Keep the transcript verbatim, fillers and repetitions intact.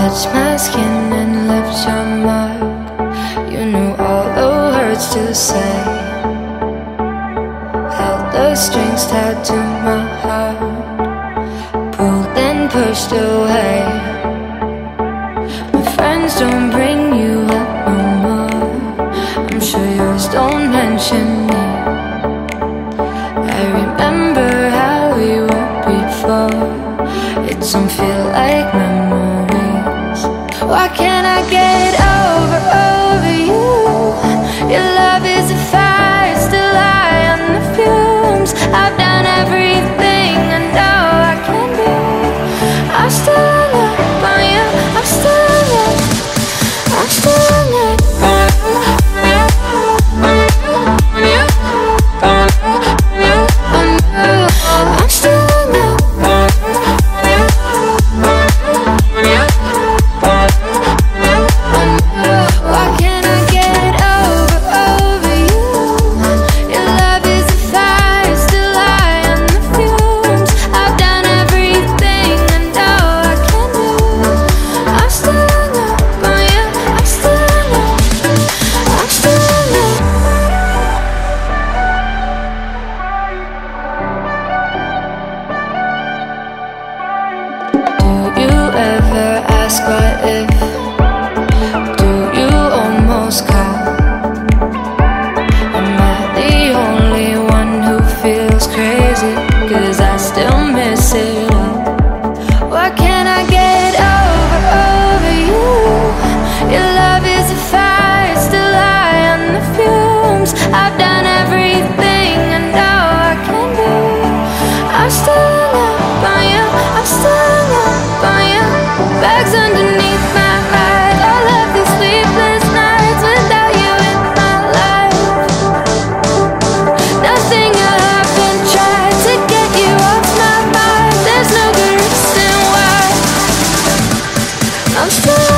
touch my skin and left your mark. You knew all the words to say, held the strings tied to my heart, pulled and pushed away. My friends don't bring you up no more, I'm sure yours don't mention me. I remember how we were before, it don't feel like memories. Why can't I get over, over you? Your love is a fire, still high on the fumes. I've done everything I know I can do. I'm still in love on you, I'm still in love, I'm still in love. What if? Do you almost call? Am I the only one who feels crazy? Cause I still miss it all. Why can't I get over, over you? Your love is a fire, still high on the fumes. I've done everything I know I can do. I'm still in love on you, I'm still in love on you. Bags underneath my eyes, all of these sleepless nights without you in my life. Nothing I haven't tried to get you off my mind. There's no good reason why I'm still